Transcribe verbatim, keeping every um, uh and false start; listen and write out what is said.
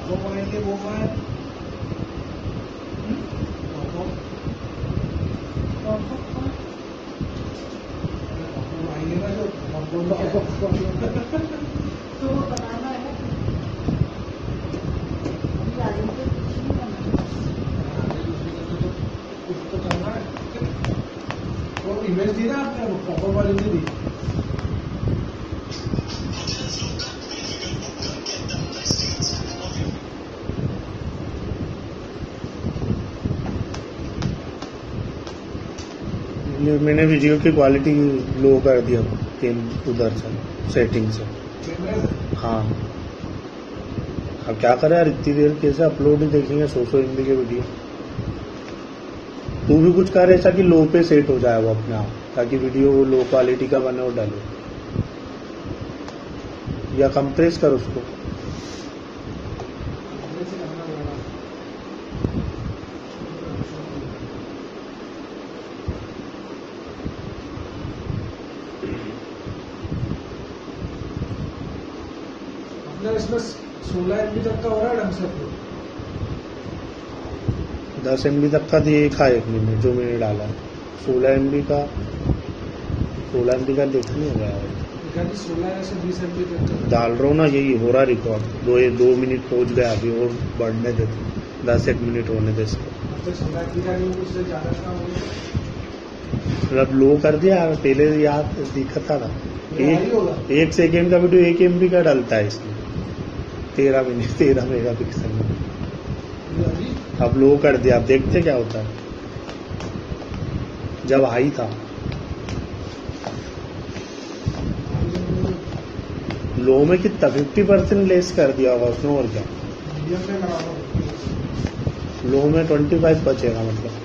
वो आएंगे वो आए आएंगे ना जो तो वो बनाना है कुछ तो करना है। वो इमेज दी ना आपने पॉपअप वाली नहीं दी। मैंने वीडियो की क्वालिटी लो कर दिया उधर से सेटिंग से। हाँ अब क्या करें यार, इतनी देर कैसे अपलोड ही देखेंगे सौ सौ एम बी के वीडियो। तू भी कुछ कर ऐसा कि लो पे सेट हो जाए वो अपने आप, ताकि वीडियो वो लो क्वालिटी का बने और डालो, या कंप्रेस कर उसको। इसमें सोलह एम बी तक का हो रहा है ढंग से अपलोड। दस एम बी तक का देखा एक मिनट जो मैंने डाला है। सोलह एम बी का सोलह एम बी का देख नहीं हो गया। सोलह से बीस एम बी तक डाल रहा हूँ ना, यही हो रहा रिकॉर्ड। दो दो मिनट पहुंच गया अभी, और बढ़ने देते, दस एक मिनट होने दे इसको। मतलब लो कर दिया पहले, याद दिखता था एक, एक सेकेंड का वीडियो एक एम बी का डालता है इसमें, तेरह मिनट तेरह मेगा पिक्सल में। अब लो कर दिया, अब देखते क्या होता है। जब हाई था लो में कितना फिफ्टी परसेंट लेस कर दिया होगा उसने, और क्या। लो में ट्वेंटी फाइव बचेगा मतलब।